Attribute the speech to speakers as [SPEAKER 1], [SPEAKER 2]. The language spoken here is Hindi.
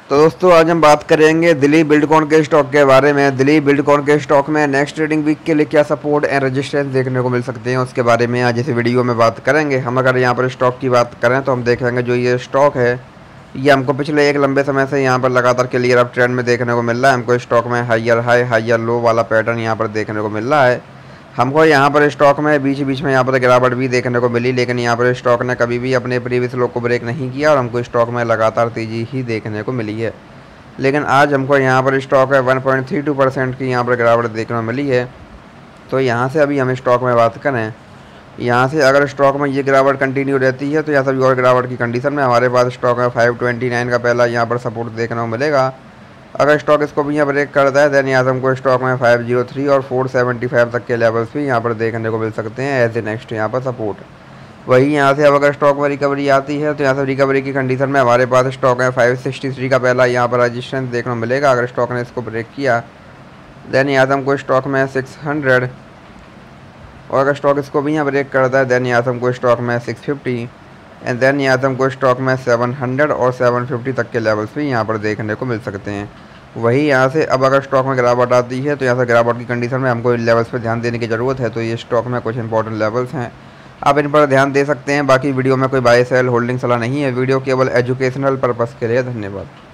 [SPEAKER 1] तो दोस्तों आज हम बात करेंगे दिलीप बिल्डकॉन के स्टॉक के बारे में। दिलीप बिल्डकॉन के स्टॉक में नेक्स्ट ट्रेडिंग वीक के लिए क्या सपोर्ट एंड रेजिस्टेंस देखने को मिल सकते हैं उसके बारे में आज इस वीडियो में बात करेंगे। हम अगर यहाँ पर स्टॉक की बात करें तो हम देखेंगे जो ये स्टॉक है ये हमको पिछले एक लंबे समय से यहाँ पर लगातार क्लियर अप ट्रेंड में देखने को मिल रहा है। हमको स्टॉक में हायर हाई हायर लो वाला पैटर्न यहाँ पर देखने को मिल रहा है। हमको यहाँ पर स्टॉक में बीच बीच में यहाँ पर गिरावट भी देखने को मिली, लेकिन यहाँ पर स्टॉक ने कभी भी अपने प्रीवियस लो को ब्रेक नहीं किया और हमको स्टॉक में लगातार तेज़ी ही देखने को मिली है। लेकिन आज हमको यहाँ पर स्टॉक है 1.32% की यहाँ पर गिरावट देखने को मिली है। तो यहाँ से अभी हम स्टॉक में बात करें, यहाँ से अगर स्टॉक में ये गिरावट कंटिन्यू रहती है तो यहाँ से और गिरावट की कंडीशन में हमारे पास स्टॉक में 529 का पहला यहाँ पर सपोर्ट देखने को मिलेगा। अगर स्टॉक इसको भी यहाँ ब्रेक करता है दैन यहाँ से हमको स्टॉक में 503 और 475 तक के लेवल्स भी यहाँ पर देखने को मिल सकते हैं एज ए नेक्स्ट यहाँ पर सपोर्ट। वही यहाँ से अब अगर स्टॉक में रिकवरी आती है तो यहाँ से रिकवरी की कंडीशन में हमारे पास स्टॉक है 563 का पहला यहाँ पर रेजिस्टेंस देखने को मिलेगा। अगर स्टॉक ने इसको ब्रेक किया दैन यहाँ से हमको स्टॉक में 600 और अगर स्टॉक इसको भी यहाँ ब्रेक करता है दैन यहाँ से हमको स्टॉक में 650 एंड देन यहाँ से हमको स्टॉक में 700 और 750 तक के लेवल्स भी यहाँ पर देखने को मिल सकते हैं। वही यहाँ से अब अगर स्टॉक में गिरावट आती है तो यहाँ से गिरावट की कंडीशन में हमको इन लेवल्स पर ध्यान देने की ज़रूरत है। तो ये स्टॉक में कुछ इंपॉर्टेंट लेवल्स हैं, आप इन पर ध्यान दे सकते हैं। बाकी वीडियो में कोई बाय सेल होल्डिंग सलाह नहीं है, वीडियो केवल एजुकेशनल पर्पस के लिए। धन्यवाद।